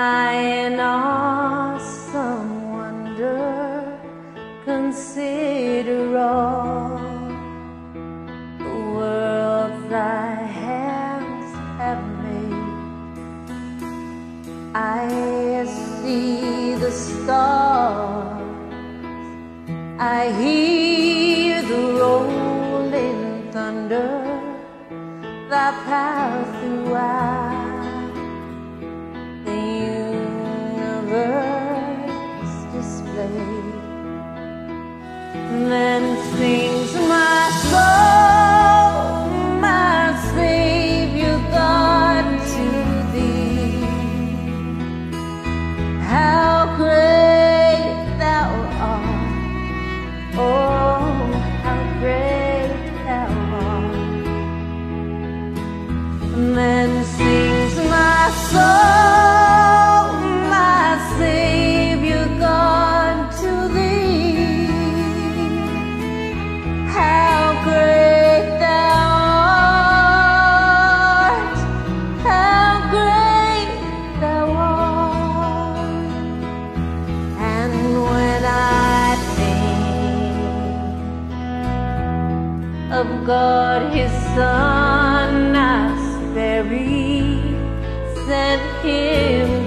I in awesome wonder consider all the world thy hands have made. I see the stars, I hear the rolling thunder that pass throughout the universe display. Then sings my soul, my Savior God, to thee. How great thou art, oh, how great thou art. And then sings my soul, my Savior God, to thee. How great thou art, how great thou art. And when I think of God his Son, I spare sent him